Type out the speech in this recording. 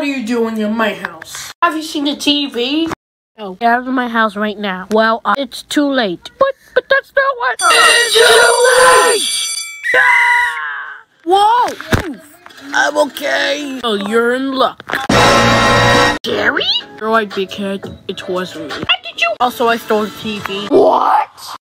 What are you doing in my house? Have you seen the TV? No, get out of my house right now. Well, it's too late. But that's not what. It's too late! Whoa! I'm okay. Oh, you're in luck. Jerry? You're right, big head. It wasn't me. How did you? Also, I stole the TV. What?